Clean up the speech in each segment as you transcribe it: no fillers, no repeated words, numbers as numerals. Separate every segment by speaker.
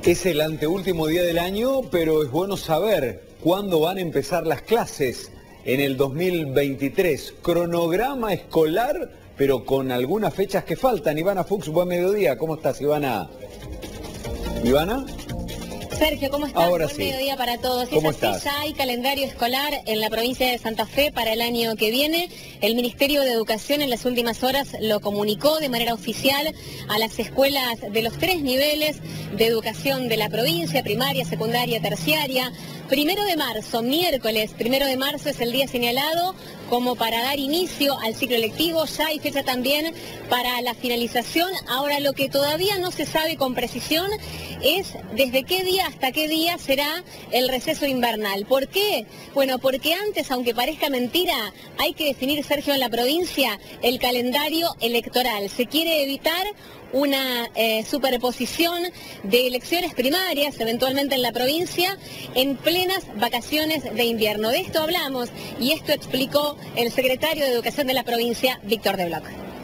Speaker 1: Es el anteúltimo día del año, pero es bueno saber cuándo van a empezar las clases en el 2023. Cronograma escolar, pero con algunas fechas que faltan. Ivana Fuchs, buen mediodía. ¿Cómo estás, Ivana? ¿Ivana?
Speaker 2: Sergio, ¿cómo estás?
Speaker 1: Ahora
Speaker 2: Buen
Speaker 1: sí.
Speaker 2: mediodía para todos.
Speaker 1: ¿Cómo
Speaker 2: Es así,
Speaker 1: estás?
Speaker 2: ya hay calendario escolar en la provincia de Santa Fe para el año que viene. El Ministerio de Educación en las últimas horas lo comunicó de manera oficial a las escuelas de los 3 niveles de educación de la provincia, primaria, secundaria, terciaria. 1 de marzo, miércoles 1 de marzo es el día señalado como para dar inicio al ciclo lectivo. Ya hay fecha también para la finalización. Ahora, lo que todavía no se sabe con precisión es desde qué día hasta qué día será el receso invernal. ¿Por qué? Bueno, porque antes, aunque parezca mentira, hay que definir, Sergio, en la provincia el calendario electoral. Se quiere evitar una superposición de elecciones primarias, eventualmente en la provincia, en plenas vacaciones de invierno. De esto hablamos y esto explicó el secretario de Educación de la provincia, Víctor de Bloch.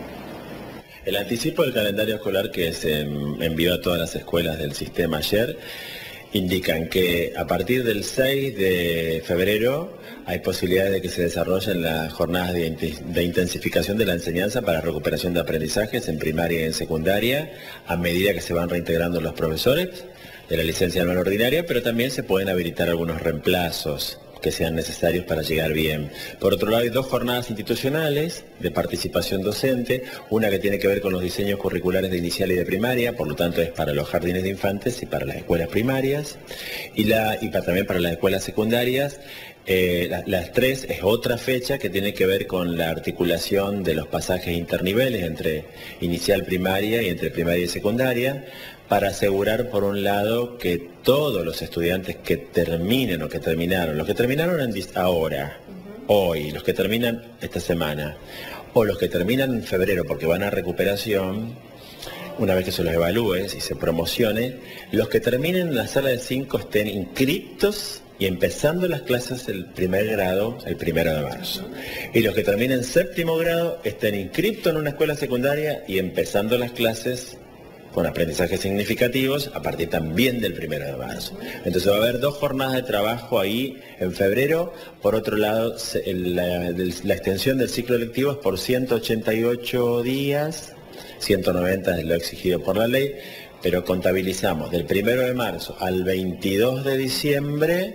Speaker 3: El anticipo del calendario escolar que se envió a todas las escuelas del sistema ayer indican que a partir del 6 de febrero hay posibilidades de que se desarrollen las jornadas de intensificación de la enseñanza para recuperación de aprendizajes en primaria y en secundaria, a medida que se van reintegrando los profesores de la licencia anual ordinaria, pero también se pueden habilitar algunos reemplazos que sean necesarios para llegar bien. Por otro lado, hay 2 jornadas institucionales de participación docente, una que tiene que ver con los diseños curriculares de inicial y de primaria, por lo tanto es para los jardines de infantes y para las escuelas primarias, y también para las escuelas secundarias. Las 3 es otra fecha que tiene que ver con la articulación de los pasajes interniveles entre inicial primaria y entre primaria y secundaria, para asegurar, por un lado, que todos los estudiantes que terminen o que terminaron, los que terminaron ahora, hoy, los que terminan esta semana, o los que terminan en febrero porque van a recuperación, una vez que se los evalúe y se promocione, los que terminen en la sala de 5 estén inscriptos y empezando las clases el primer grado el 1 de marzo. Y los que terminen 7º grado estén inscriptos en una escuela secundaria y empezando las clases con aprendizajes significativos a partir también del 1 de marzo. Entonces va a haber 2 jornadas de trabajo ahí en febrero. Por otro lado, la extensión del ciclo lectivo es por 188 días, 190 es lo exigido por la ley, pero contabilizamos del 1 de marzo al 22 de diciembre,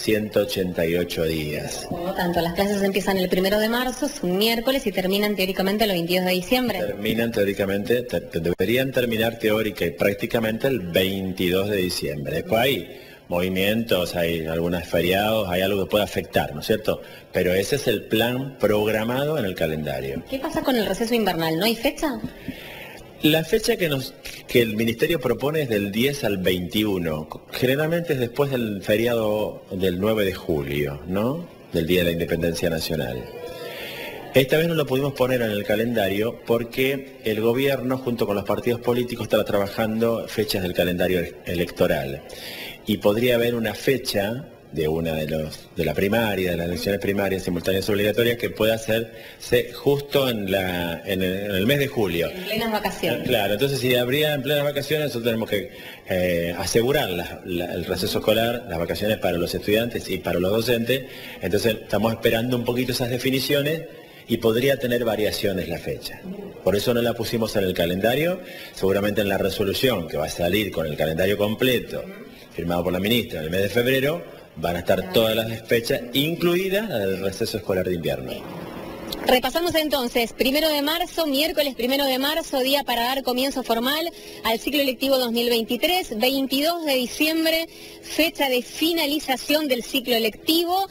Speaker 3: 188 días.
Speaker 2: Por lo tanto, las clases empiezan el 1 de marzo, es un miércoles, y terminan teóricamente el 22 de diciembre.
Speaker 3: Terminan teóricamente, deberían terminar teórica y prácticamente el 22 de diciembre. Después hay movimientos, hay algunos feriados, hay algo que puede afectar, ¿no es cierto? Pero ese es el plan programado en el calendario.
Speaker 2: ¿Qué pasa con el receso invernal? ¿No hay fecha?
Speaker 3: La fecha que el Ministerio propone es del 10 al 21. Generalmente es después del feriado del 9 de julio, ¿no? Del Día de la Independencia Nacional. Esta vez no lo pudimos poner en el calendario porque el gobierno, junto con los partidos políticos, estaba trabajando fechas del calendario electoral. Y podría haber una fecha de una de la primaria, de las elecciones primarias simultáneas obligatorias, que pueda hacerse justo en el mes de julio.
Speaker 2: En plenas vacaciones.
Speaker 3: Claro, entonces si habría en plenas vacaciones, nosotros tenemos que asegurar el receso escolar, las vacaciones para los estudiantes y para los docentes. Entonces estamos esperando un poquito esas definiciones y podría tener variaciones la fecha. Por eso no la pusimos en el calendario. Seguramente en la resolución que va a salir con el calendario completo, firmado por la ministra en el mes de febrero, van a estar todas las fechas, incluidas la del receso escolar de invierno.
Speaker 2: Repasamos entonces, 1 de marzo, miércoles 1 de marzo, día para dar comienzo formal al ciclo lectivo 2023, 22 de diciembre, fecha de finalización del ciclo lectivo,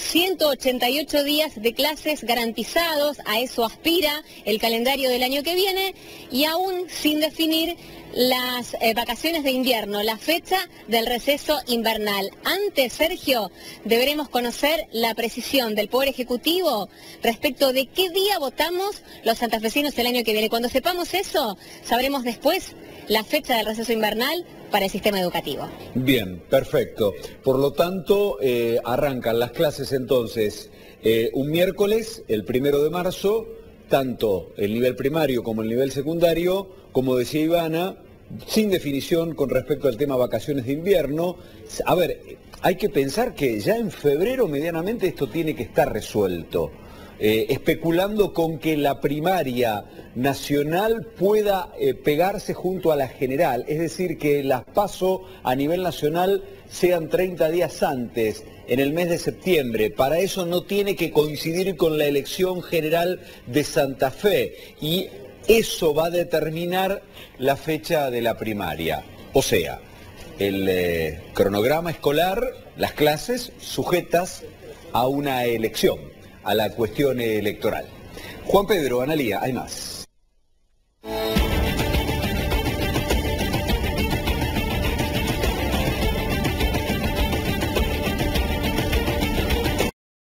Speaker 2: 188 días de clases garantizados, a eso aspira el calendario del año que viene, y aún sin definir las vacaciones de invierno, la fecha del receso invernal. Antes, Sergio, deberemos conocer la precisión del Poder Ejecutivo respecto de qué día votamos los santafesinos el año que viene. Cuando sepamos eso, sabremos después la fecha del receso invernal para el sistema educativo.
Speaker 1: Bien, perfecto. Por lo tanto, arrancan las clases entonces un miércoles, el 1 de marzo, tanto el nivel primario como el nivel secundario, como decía Ivana, sin definición con respecto al tema vacaciones de invierno. A ver, hay que pensar que ya en febrero medianamente esto tiene que estar resuelto. Especulando con que la primaria nacional pueda pegarse junto a la general, es decir, que las PASO a nivel nacional sean 30 días antes, en el mes de septiembre. Para eso no tiene que coincidir con la elección general de Santa Fe y eso va a determinar la fecha de la primaria. O sea, el cronograma escolar, las clases sujetas a una elección, a la cuestión electoral. Juan Pedro, Analía, hay más.